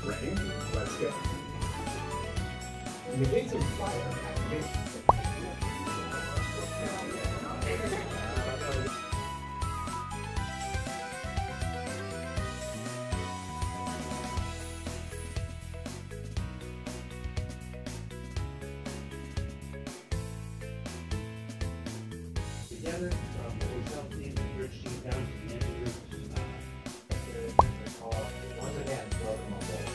Ready? Let's go. Negating fire activation. Together, we'll help the bridge team down to the end of your once again, welcome on board.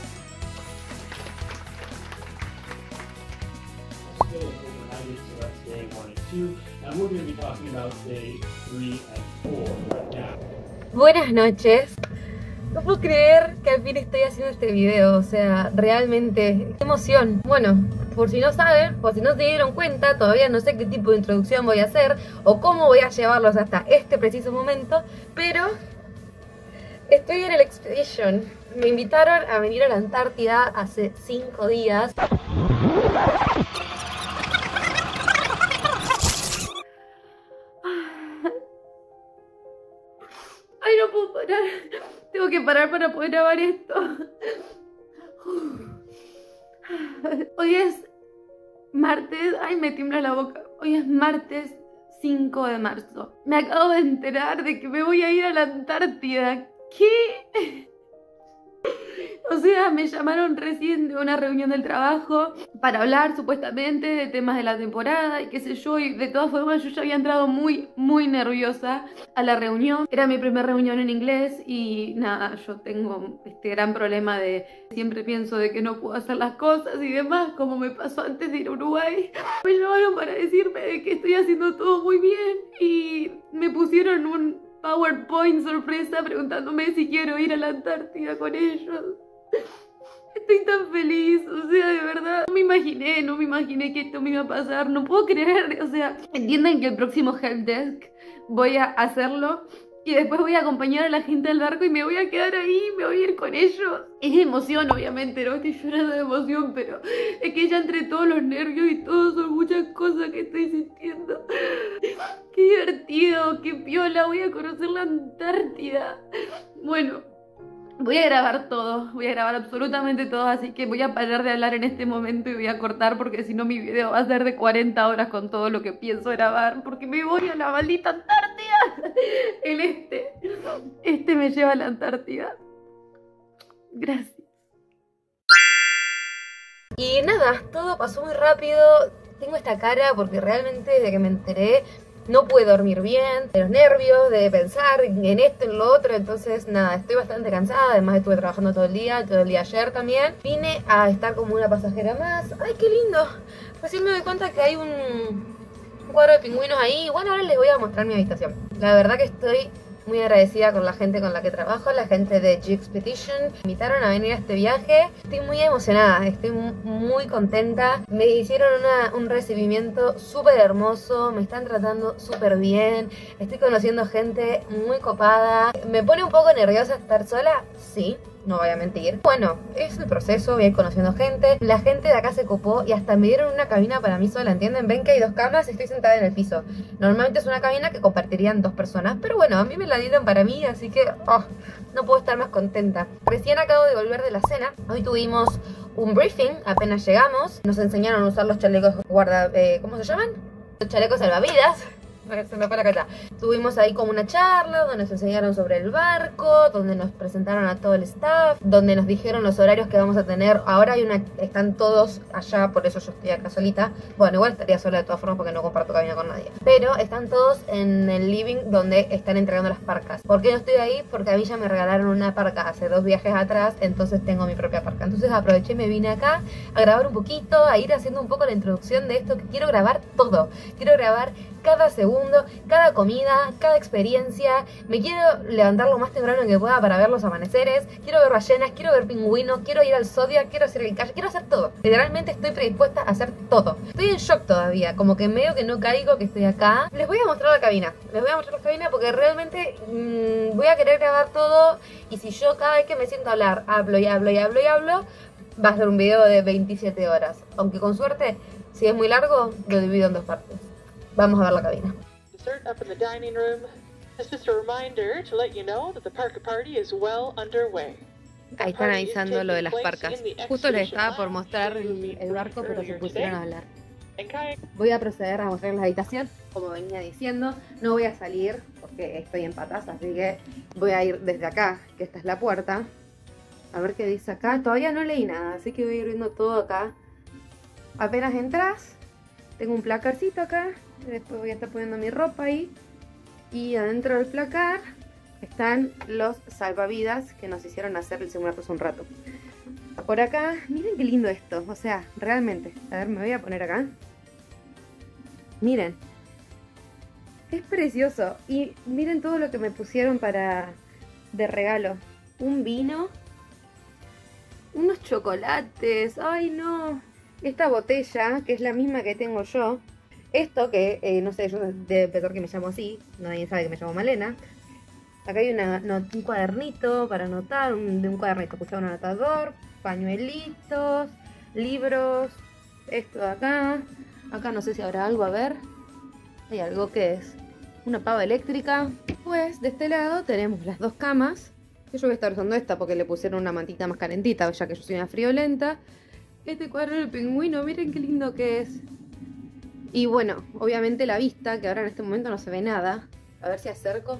Still overnighted, so that's day 1 and 2, and we're going to be talking about day 3 and 4 right now. Buenas noches. No puedo creer que al fin estoy haciendo este video, o sea, realmente, qué emoción. Bueno, por si no saben, por si no se dieron cuenta, todavía no sé qué tipo de introducción voy a hacer o cómo voy a llevarlos hasta este preciso momento, pero estoy en el Expedition. Me invitaron a venir a la Antártida hace 5 días. Ay, no puedo parar. Tengo que parar para poder grabar esto. Hoy es martes. Ay, me tiembla la boca. Hoy es martes 5 de marzo. Me acabo de enterar de que me voy a ir a la Antártida. ¿Qué? O sea, me llamaron recién de una reunión del trabajo para hablar supuestamente de temas de la temporada y qué sé yo, y de todas formas yo ya había entrado muy nerviosa a la reunión. Era mi primera reunión en inglés y nada, yo tengo este gran problema de siempre pienso de que no puedo hacer las cosas y demás, como me pasó antes de ir a Uruguay. Me llamaron para decirme de que estoy haciendo todo muy bien y me pusieron un PowerPoint sorpresa preguntándome si quiero ir a la Antártida con ellos. Estoy tan feliz, o sea, de verdad, no me imaginé que esto me iba a pasar, no puedo creer, o sea, entiendan que el próximo helpdesk voy a hacerlo y después voy a acompañar a la gente del barco y me voy a quedar ahí, me voy a ir con ellos. Es de emoción, obviamente, no estoy llorando de emoción, pero es que ya entre todos los nervios y todo son muchas cosas que estoy sintiendo. Qué divertido, qué piola, voy a conocer la Antártida. Bueno, voy a grabar todo, voy a grabar absolutamente todo, así que voy a parar de hablar en este momento y voy a cortar porque si no mi video va a ser de 40 horas con todo lo que pienso grabar, porque me voy a la maldita Antártida. Este me lleva a la Antártida. Gracias. Y nada, todo pasó muy rápido. Tengo esta cara porque realmente desde que me enteré no pude dormir bien, de los nervios, de pensar en esto, en lo otro. Entonces nada, estoy bastante cansada. Además estuve trabajando todo el día ayer también. Vine a estar como una pasajera más. ¡Ay, qué lindo! Recién me doy cuenta que hay un cuadro de pingüinos ahí. Bueno, ahora les voy a mostrar mi habitación. La verdad que estoy muy agradecida con la gente con la que trabajo, la gente de G-Expedition. Me invitaron a venir a este viaje. Estoy muy emocionada, estoy muy contenta. Me hicieron un recibimiento súper hermoso, me están tratando súper bien. Estoy conociendo gente muy copada. ¿Me pone un poco nerviosa estar sola? Sí. No voy a mentir. Bueno, es el proceso, voy a ir conociendo gente. La gente de acá se copó y hasta me dieron una cabina para mí sola, ¿entienden? Ven que hay 2 camas y estoy sentada en el piso. Normalmente es una cabina que compartirían 2 personas, pero bueno, a mí me la dieron para mí, así que no puedo estar más contenta. Recién acabo de volver de la cena. Hoy tuvimos un briefing, apenas llegamos. Nos enseñaron a usar los chalecos ¿cómo se llaman? Los chalecos salvavidas. Se me fue la cabeza. Tuvimos ahí como una charla donde nos enseñaron sobre el barco, donde nos presentaron a todo el staff, donde nos dijeron los horarios que vamos a tener. Ahora están todos allá, por eso yo estoy acá solita. Bueno, igual estaría sola de todas formas porque no comparto cabina con nadie. Pero están todos en el living donde están entregando las parcas. ¿Por qué no estoy ahí? Porque a mí ya me regalaron una parca hace 2 viajes atrás, entonces tengo mi propia parca. Entonces aproveché y me vine acá a grabar un poquito, a ir haciendo un poco la introducción de esto, que quiero grabar todo. Quiero grabar cada segundo, cada comida, cada experiencia. Me quiero levantar lo más temprano que pueda para ver los amaneceres. Quiero ver ballenas, quiero ver pingüinos, quiero ir al Zodiac, quiero hacer el calle, quiero hacer todo. Literalmente estoy predispuesta a hacer todo. Estoy en shock todavía, como que medio que no caigo que estoy acá. Les voy a mostrar la cabina. Les voy a mostrar la cabina porque realmente voy a querer grabar todo. Y si yo cada vez que me siento a hablar, hablo y hablo y hablo y hablo, va a ser un video de 27 horas. Aunque con suerte, si es muy largo, lo divido en 2 partes. Vamos a ver la cabina. Dessert up in the dining room. It's just a reminder to let you know that the Parka party is well underway. Ahí están avisando lo de las parcas. Justo les estaba por mostrar el barco, pero se pusieron a hablar. Voy a proceder a mostrar la habitación, como venía diciendo. No voy a salir porque estoy en patas, así que voy a ir desde acá, que esta es la puerta. A ver qué dice acá. Todavía no leí nada, así que voy a ir viendo todo acá. Apenas entras, tengo un placarcito acá. Después voy a estar poniendo mi ropa ahí. Y adentro del placar están los salvavidas que nos hicieron hacer el simulacro hace un rato. Por acá, miren qué lindo esto. O sea, realmente. A ver, me voy a poner acá. Miren. Es precioso. Y miren todo lo que me pusieron de regalo. Un vino. Unos chocolates. Ay, no. Esta botella, que es la misma que tengo yo. Esto que, no sé, yo debe pensar que me llamo así. Nadie sabe que me llamo Malena. Acá hay un cuadernito para anotar. De un cuadernito. Escuchaba un anotador. Pañuelitos. Libros. Esto de acá. Acá no sé si habrá algo. A ver. Hay algo que es una pava eléctrica. Pues de este lado tenemos las dos camas. Que yo voy a estar usando esta porque le pusieron una mantita más calentita, ya que yo soy una friolenta. Este cuadro del pingüino, miren qué lindo que es. Y bueno, obviamente la vista, que ahora en este momento no se ve nada. A ver si acerco.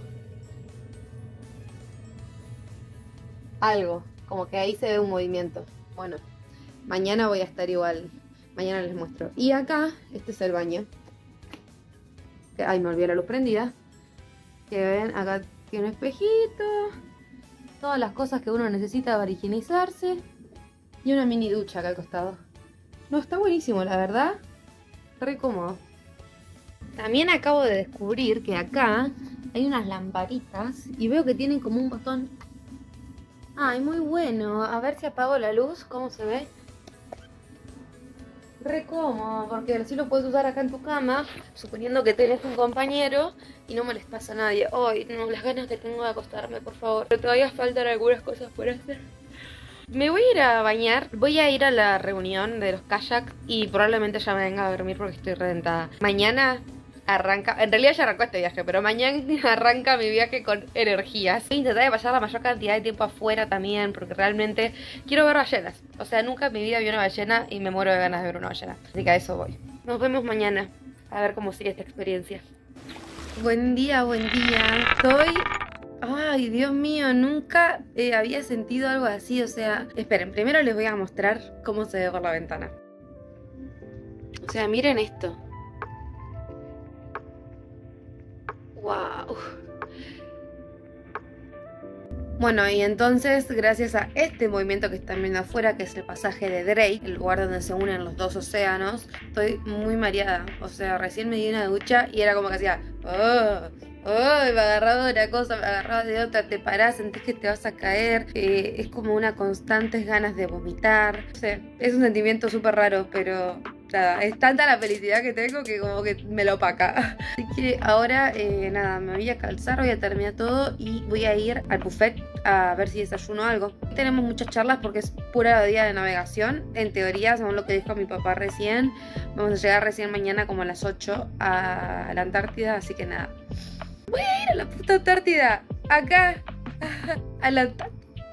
Algo, como que ahí se ve un movimiento. Bueno, mañana voy a estar igual. Mañana les muestro. Y acá, este es el baño. Ay, me olvidé la luz prendida. Que ven, acá tiene un espejito. Todas las cosas que uno necesita para higienizarse. Y una mini ducha acá al costado. No, está buenísimo, la verdad. Re cómodo. También acabo de descubrir que acá hay unas lamparitas. Y veo que tienen como un botón. Ay, muy bueno. A ver si apago la luz. ¿Cómo se ve? Re cómodo, porque así lo puedes usar acá en tu cama, suponiendo que tenés un compañero y no molestas a nadie. Ay, no, las ganas que tengo de acostarme, por favor. Pero todavía faltan algunas cosas por hacer. Me voy a ir a bañar, voy a ir a la reunión de los kayaks y probablemente ya me venga a dormir porque estoy reventada. Mañana arranca, en realidad ya arrancó este viaje, pero mañana arranca mi viaje con energías. Voy a intentar de pasar la mayor cantidad de tiempo afuera también, porque realmente quiero ver ballenas. O sea, nunca en mi vida vi una ballena y me muero de ganas de ver una ballena. Así que a eso voy. Nos vemos mañana, a ver cómo sigue esta experiencia. Buen día, buen día. Estoy... Ay, Dios mío, nunca había sentido algo así. O sea, esperen, primero les voy a mostrar cómo se ve por la ventana. O sea, miren esto. Wow. Bueno, y entonces, gracias a este movimiento que están viendo afuera, que es el pasaje de Drake, el lugar donde se unen los dos océanos, estoy muy mareada. O sea, recién me di una ducha y era como que hacía... me agarraba de una cosa, me agarraba de otra, te parás, sentís que te vas a caer, es como una constantes ganas de vomitar. No sé, es un sentimiento súper raro, pero nada, es tanta la felicidad que tengo que como que me lo opaca. Así que ahora, nada, me voy a calzar, voy a terminar todo y voy a ir al buffet a ver si desayuno algo. Tenemos muchas charlas porque es pura día de navegación. En teoría, según lo que dijo mi papá recién, vamos a llegar recién mañana como a las 8 a la Antártida, así que nada. Voy a ir a la puta Antártida. Acá. A la Antártida.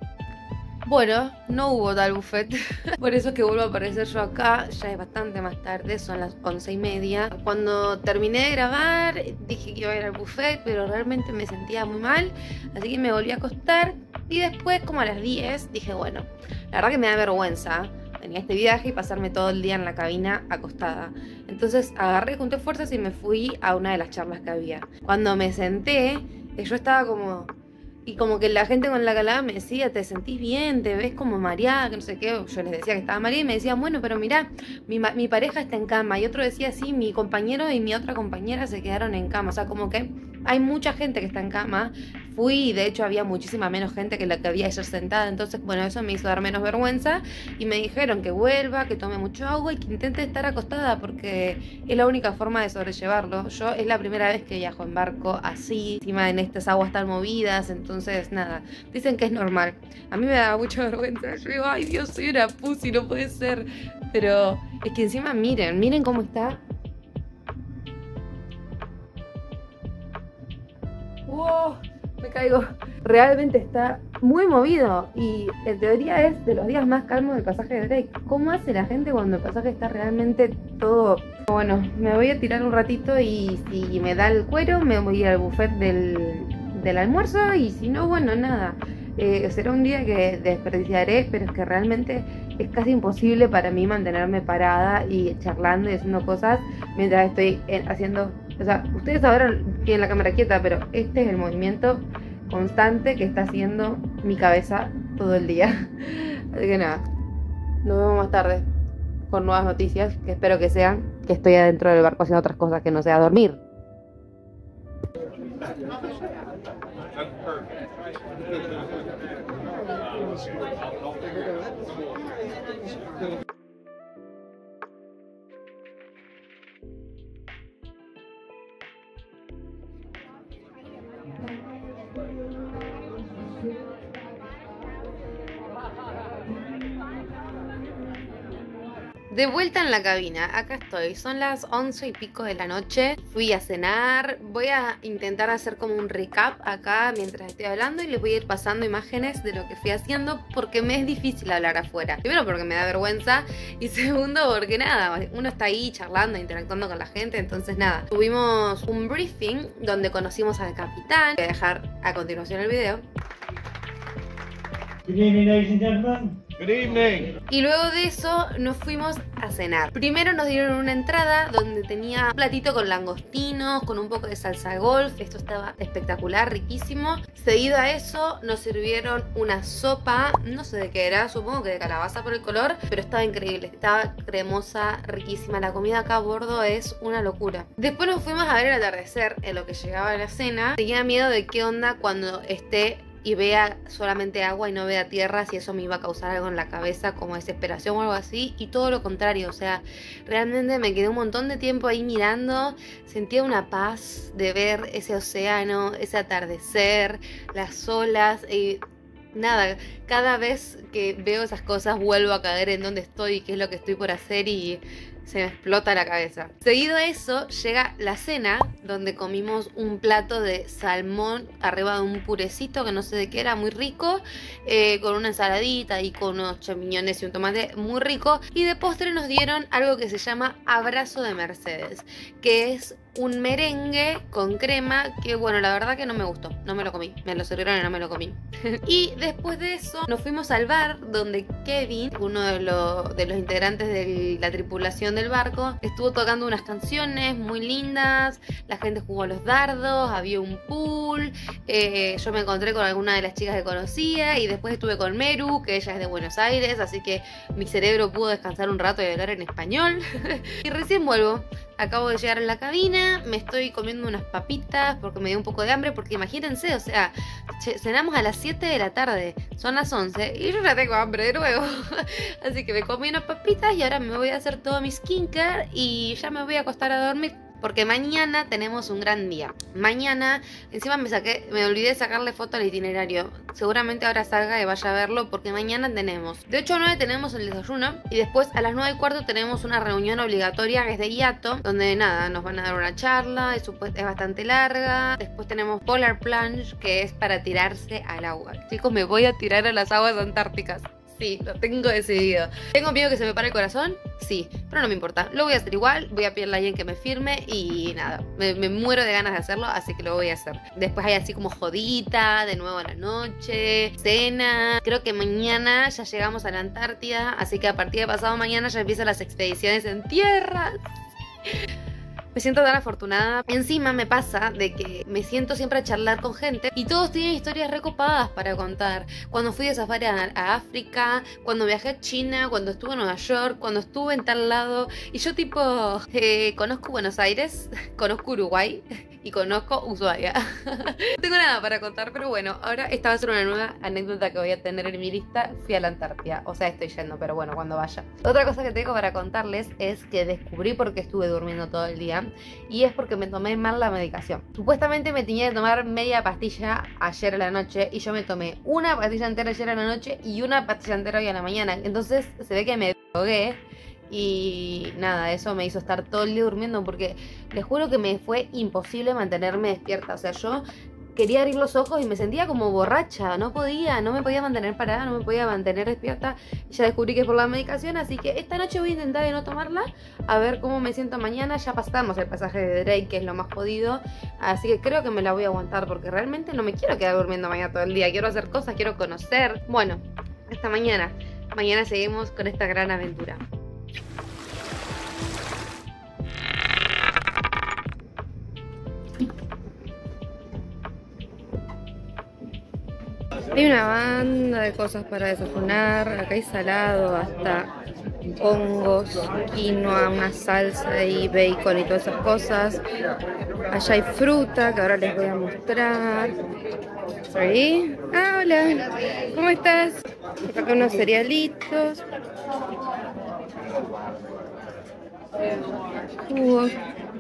Bueno, no hubo tal buffet. Por eso es que vuelvo a aparecer yo acá. Ya es bastante más tarde, son las 11:30. Cuando terminé de grabar, dije que iba a ir al buffet, pero realmente me sentía muy mal. Así que me volví a acostar. Y después, como a las 10, dije, bueno, la verdad que me da vergüenza venir a este viaje y pasarme todo el día en la cabina acostada. Entonces agarré, junté fuerzas y me fui a una de las charlas que había. Cuando me senté, yo estaba como... Y como que la gente con la que hablaba me decía, ¿te sentís bien? ¿Te ves como mareada? Que no sé qué. Yo les decía que estaba mareada y me decían, bueno, pero mirá, mi pareja está en cama. Y otro decía, sí, mi compañero y mi otra compañera se quedaron en cama. O sea, como que hay mucha gente que está en cama. Fui y de hecho había muchísima menos gente que la que había ayer sentada. Entonces, bueno, eso me hizo dar menos vergüenza. Y me dijeron que vuelva, que tome mucho agua y que intente estar acostada porque es la única forma de sobrellevarlo. Yo es la primera vez que viajo en barco así, encima en estas aguas tan movidas. Entonces, nada, dicen que es normal. A mí me da mucha vergüenza. Yo digo, ay Dios, soy una pussy, no puede ser. Pero es que encima miren cómo está. Wow, me me caigo. Realmente está muy movido y en teoría es de los días más calmos del pasaje de Drake. ¿Cómo hace la gente cuando el pasaje está realmente todo? Bueno, me voy a tirar un ratito y si me da el cuero me voy al buffet del almuerzo y si no, bueno, nada. Será un día que desperdiciaré, pero es que realmente es casi imposible para mí mantenerme parada y charlando y haciendo cosas mientras estoy haciendo... O sea, ustedes ahora tienen la cámara quieta, pero este es el movimiento constante que está haciendo mi cabeza todo el día. Así que nada, nos vemos más tarde con nuevas noticias, que espero que sean que estoy adentro del barco haciendo otras cosas que no sea dormir. De vuelta en la cabina, acá estoy, son las 11 y pico de la noche, fui a cenar, voy a intentar hacer como un recap acá mientras estoy hablando y les voy a ir pasando imágenes de lo que fui haciendo porque me es difícil hablar afuera. Primero porque me da vergüenza y segundo porque nada, uno está ahí charlando, interactuando con la gente, entonces nada. Tuvimos un briefing donde conocimos al capitán, voy a dejar a continuación el video. Good evening, ladies and gentlemen. Good evening. Y luego de eso nos fuimos a cenar. Primero nos dieron una entrada donde tenía un platito con langostinos, con un poco de salsa golf. Esto estaba espectacular, riquísimo. Seguido a eso nos sirvieron una sopa, no sé de qué era, supongo que de calabaza por el color, pero estaba increíble, estaba cremosa, riquísima. La comida acá a bordo es una locura. Después nos fuimos a ver el atardecer en lo que llegaba a la cena. Tenía miedo de qué onda cuando esté y vea solamente agua y no vea tierra, si eso me iba a causar algo en la cabeza como desesperación o algo así, y todo lo contrario, o sea, realmente me quedé un montón de tiempo ahí mirando, sentía una paz de ver ese océano, ese atardecer, las olas, y nada, cada vez que veo esas cosas vuelvo a caer en donde estoy y qué es lo que estoy por hacer y se me explota la cabeza. Seguido a eso llega la cena, donde comimos un plato de salmón arriba de un purecito que no sé de qué era, muy rico, con una ensaladita y con unos champiñones y un tomate muy rico. Y de postre nos dieron algo que se llama abrazo de Mercedes, que es un merengue con crema que, bueno, la verdad que no me gustó, no me lo comí, me lo sirvieron y no me lo comí. Y después de eso nos fuimos al bar donde Kevin, uno de los integrantes de la tripulación del barco, estuvo tocando unas canciones muy lindas, la gente jugó a los dardos, había un pool, yo me encontré con alguna de las chicas que conocía y después estuve con Meru, que ella es de Buenos Aires, así que mi cerebro pudo descansar un rato y hablar en español. Y recién vuelvo. Acabo de llegar a la cabina, me estoy comiendo unas papitas porque me dio un poco de hambre, porque imagínense, o sea, cenamos a las 7 de la tarde, son las 11 y yo ya tengo hambre de nuevo. Así que me comí unas papitas y ahora me voy a hacer todo mi skincare y ya me voy a acostar a dormir. Porque mañana tenemos un gran día. Mañana, encima me olvidé de sacarle foto al itinerario. Seguramente ahora salga y vaya a verlo porque mañana tenemos de 8 a 9 tenemos el desayuno y después a las 9:15 tenemos una reunión obligatoria que es de hiato, donde nada, nos van a dar una charla, es bastante larga. Después tenemos Polar Plunge, que es para tirarse al agua. Chicos, me voy a tirar a las aguas antárticas. Sí, lo tengo decidido. ¿Tengo miedo que se me pare el corazón? Sí, pero no me importa. Lo voy a hacer igual, voy a pedirle a alguien que me firme y nada, me muero de ganas de hacerlo, así que lo voy a hacer. Después hay así como jodita, de nuevo a la noche, cena. Creo que mañana ya llegamos a la Antártida, así que a partir de pasado mañana ya empiezan las expediciones en tierra. Me siento tan afortunada. Encima me pasa de que me siento siempre a charlar con gente y todos tienen historias recopadas para contar. Cuando fui de safari a África, cuando viajé a China, cuando estuve en Nueva York, cuando estuve en tal lado. Y yo tipo, conozco Buenos Aires, conozco Uruguay y conozco Ushuaia. No tengo nada para contar, pero bueno, ahora esta va a ser una nueva anécdota que voy a tener en mi lista. Fui a la Antártida, o sea, estoy yendo, pero bueno, cuando vaya. Otra cosa que tengo para contarles es que descubrí por qué estuve durmiendo todo el día. Y es porque me tomé mal la medicación. Supuestamente me tenía que tomar media pastilla ayer a la noche y yo me tomé una pastilla entera ayer a la noche y una pastilla entera hoy a la mañana. Entonces se ve que me drogué y nada, eso me hizo estar todo el día durmiendo porque les juro que me fue imposible mantenerme despierta. O sea, yo quería abrir los ojos y me sentía como borracha, no me podía mantener parada, no me podía mantener despierta. Ya descubrí que es por la medicación, así que esta noche voy a intentar de no tomarla, a ver cómo me siento mañana. Ya pasamos el pasaje de Drake, que es lo más jodido, así que creo que me la voy a aguantar, porque realmente no me quiero quedar durmiendo mañana todo el día, quiero hacer cosas, quiero conocer. Bueno, hasta mañana. Mañana seguimos con esta gran aventura. Hay una banda de cosas para desayunar. Acá hay salado, hasta hongos, quinoa, una salsa y bacon y todas esas cosas. Allá hay fruta que ahora les voy a mostrar. ¿Sí? Ah, hola. ¿Cómo estás? Acá unos cerealitos. Jugos.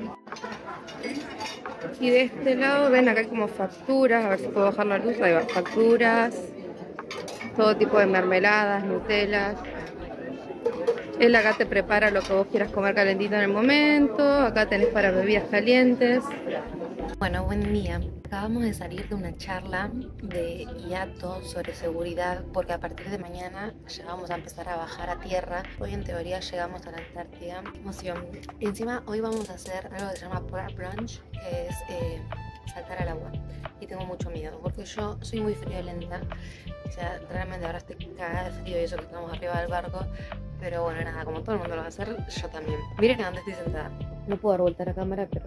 Y de este lado, ven, acá hay como facturas, a ver si puedo bajar la luz, hay facturas, todo tipo de mermeladas, nutelas. Él acá te prepara lo que vos quieras comer calentito en el momento, acá tenés para bebidas calientes. Bueno, buen día. Acabamos de salir de una charla de IATO sobre seguridad, porque a partir de mañana ya vamos a empezar a bajar a tierra. Hoy en teoría llegamos a la Antártida. ¡Qué emoción! Y encima hoy vamos a hacer algo que se llama plunge, que es saltar al agua. Y tengo mucho miedo, porque yo soy muy friolenta. O sea, realmente ahora estoy cagada de frío y eso que estamos arriba del barco. Pero bueno, nada, como todo el mundo lo va a hacer, yo también. Miren a dónde estoy sentada. No puedo dar vuelta a la cámara, pero...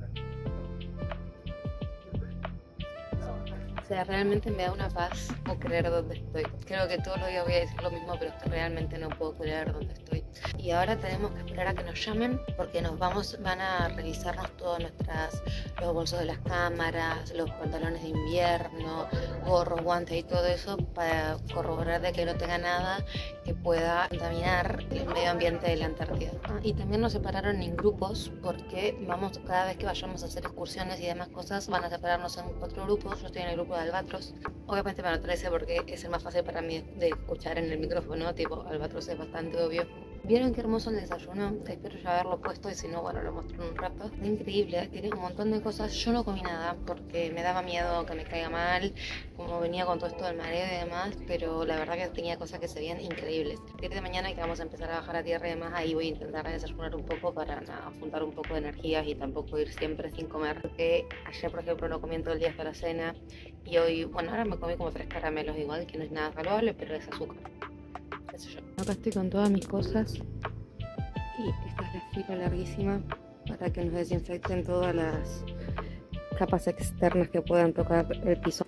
O sea, realmente me da una paz no creer dónde estoy. Creo que todos los días voy a decir lo mismo, pero es que realmente no puedo creer dónde estoy. Y ahora tenemos que esperar a que nos llamen, porque van a revisarnos todos los bolsos de las cámaras, los pantalones de invierno, gorros, guantes y todo eso, para corroborar de que no tenga nada que pueda contaminar el medio ambiente de la Antártida. Y también nos separaron en grupos, porque cada vez que vayamos a hacer excursiones y demás cosas, van a separarnos en 4 grupos. Yo estoy en el grupo de Albatros. Obviamente me anoté ese porque es el más fácil para mí de escuchar en el micrófono, tipo Albatros es bastante obvio. ¿Vieron qué hermoso el desayuno? Espero ya haberlo puesto y si no, bueno, lo muestro en un rato. Está increíble, tiene un montón de cosas. Yo no comí nada porque me daba miedo que me caiga mal, como venía con todo esto del mareo y demás, pero la verdad que tenía cosas que se veían increíbles. A partir de mañana que vamos a empezar a bajar a tierra y demás, ahí voy a intentar desayunar un poco para juntar un poco de energías y tampoco ir siempre sin comer. Porque ayer, por ejemplo, no comí todo el día hasta la cena y hoy, bueno, ahora me comí como 3 caramelos igual, que no es nada saludable, pero es azúcar. Qué sé yo. Acá estoy con todas mis cosas y esta es la fila larguísima para que nos desinfecten todas las capas externas que puedan tocar el piso.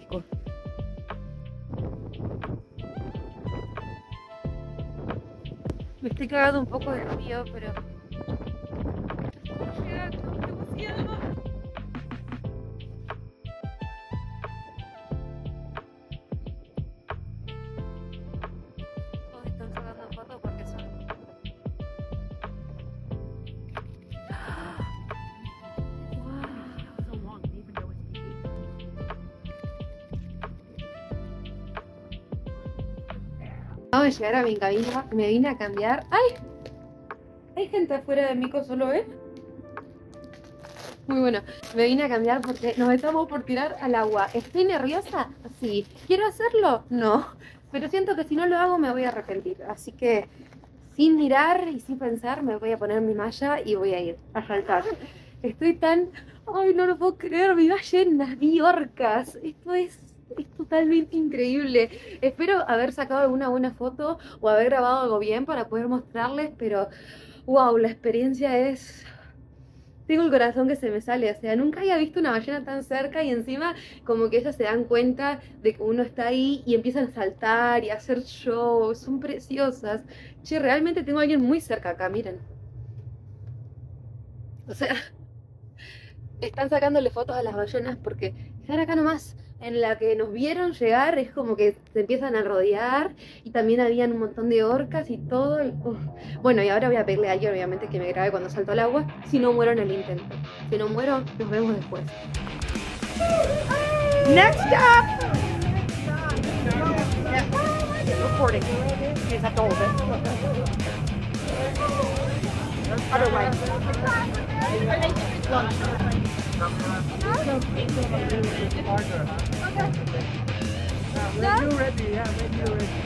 Me estoy cagando un poco de frío, pero... Todos están sacando fotos porque son... Acabo de llegar a mi cabina, me vine a cambiar. ¡Ay! ¿Hay gente afuera de Mico solo, Muy bueno, me vine a cambiar porque nos estamos por tirar al agua. ¿Estoy nerviosa? Sí. ¿Quiero hacerlo? No. Pero siento que si no lo hago me voy a arrepentir. Así que, sin mirar y sin pensar, me voy a poner mi malla y voy a ir a saltar. Estoy tan... ¡Ay, no lo puedo creer! Vi ballenas, vi orcas. Esto es totalmente increíble. Espero haber sacado alguna buena foto o haber grabado algo bien para poder mostrarles, pero wow, la experiencia es... Tengo el corazón que se me sale, o sea, nunca había visto una ballena tan cerca y encima como que ellas se dan cuenta de que uno está ahí y empiezan a saltar y a hacer show, son preciosas. Che, realmente tengo a alguien muy cerca acá, miren. O sea, están sacándole fotos a las ballenas porque están acá nomás. En la que nos vieron llegar es como que se empiezan a rodear y también habían un montón de orcas y todo. Bueno, y ahora voy a pedirle a alguien obviamente que me grabe cuando salto al agua, si no muero en el intento. Si no muero, nos vemos después. Next up! Recording. otherwise. When you're ready, yeah, when you're ready.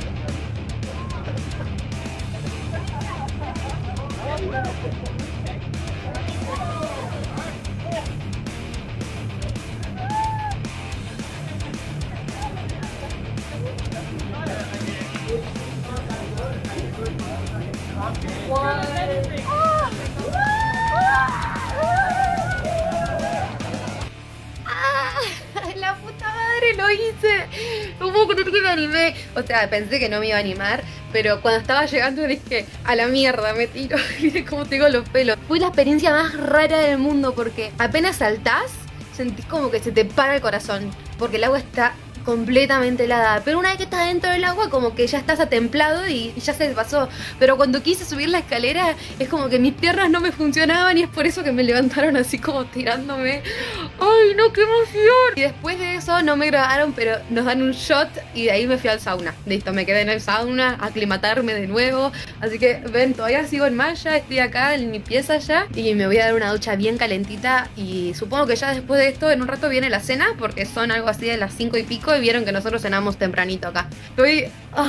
La puta madre, lo hice. No puedo creer que me animé. O sea, pensé que no me iba a animar, pero cuando estaba llegando dije, a la mierda, me tiro. Miren cómo tengo los pelos. Fue la experiencia más rara del mundo porque apenas saltás, sentís como que se te para el corazón. Porque el agua está completamente helada, pero una vez que estás dentro del agua como que ya estás atemplado y ya se pasó. Pero cuando quise subir la escalera es como que mis piernas no me funcionaban y es por eso que me levantaron así como tirándome. ¡Ay, no, qué emoción! Y después de eso no me grabaron, pero nos dan un shot y de ahí me fui al sauna. Listo, me quedé en el sauna a aclimatarme de nuevo. Así que ven, todavía sigo en Maya, estoy acá en mi pieza ya y me voy a dar una ducha bien calentita y supongo que ya después de esto en un rato viene la cena porque son algo así de las 5 y pico y vieron que nosotros cenamos tempranito acá. Estoy...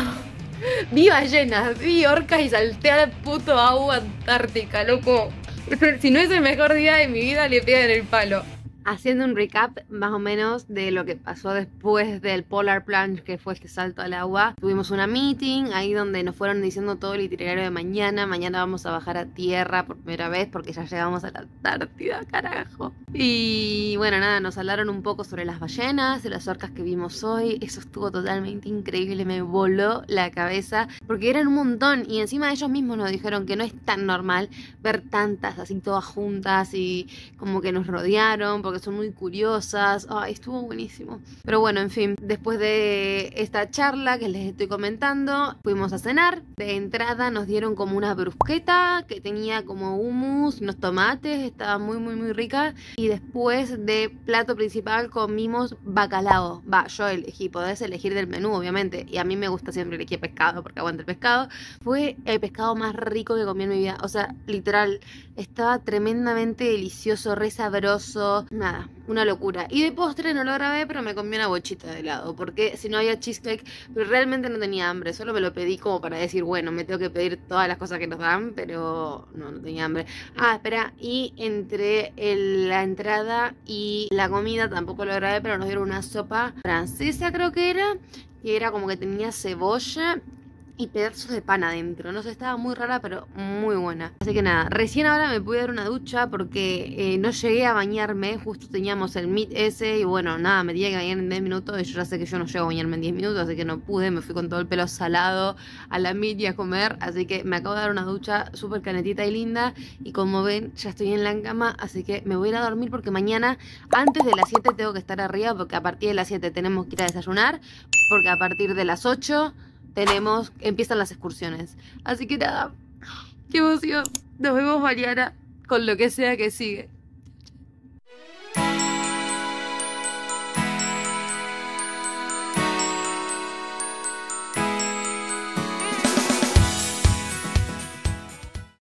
vi ballenas, vi orcas y salté al puto agua antártica, loco. Si no es el mejor día de mi vida, le pegan el palo. Haciendo un recap más o menos de lo que pasó después del Polar Plunge, que fue este salto al agua. Tuvimos una meeting ahí donde nos fueron diciendo todo el itinerario de mañana. Mañana vamos a bajar a tierra por primera vez porque ya llegamos a la Antártida, carajo. Y bueno, nada, nos hablaron un poco sobre las ballenas, de las orcas que vimos hoy. Eso estuvo totalmente increíble, me voló la cabeza porque eran un montón y encima ellos mismos nos dijeron que no es tan normal ver tantas así todas juntas y como que nos rodearon porque son muy curiosas. Ay, estuvo buenísimo. Pero bueno, en fin, después de esta charla que les estoy comentando, fuimos a cenar. De entrada nos dieron como una brusqueta que tenía como hummus, unos tomates, estaba muy rica. Y después de plato principal comimos bacalao. Va, yo elegí, podés elegir del menú obviamente, y a mí me gusta siempre elegir pescado porque aguanta el pescado. Fue el pescado más rico que comí en mi vida, o sea, literal, estaba tremendamente delicioso, re sabroso. Nada, una locura. Y de postre no lo grabé, pero me comí una bochita de helado porque si no había cheesecake, pero realmente no tenía hambre, solo me lo pedí como para decir, bueno, me tengo que pedir todas las cosas que nos dan, pero no tenía hambre. Ah, espera, y entre la entrada y la comida tampoco lo grabé, pero nos dieron una sopa francesa, creo que era como que tenía cebolla y pedazos de pan adentro. No sé, estaba muy rara, pero muy buena. Así que nada, recién ahora me pude dar una ducha porque no llegué a bañarme. Justo teníamos el meet ese y bueno, nada, me tenía que bañar en 10 minutos y yo ya sé que yo no llego a bañarme en 10 minutos, así que no pude. Me fui con todo el pelo salado a la meet y a comer, así que me acabo de dar una ducha súper canetita y linda y como ven, ya estoy en la cama, así que me voy a ir a dormir porque mañana antes de las 7 tengo que estar arriba porque a partir de las 7 tenemos que ir a desayunar, porque a partir de las 8 empiezan las excursiones. Así que nada, qué emoción. Nos vemos mañana con lo que sea que sigue.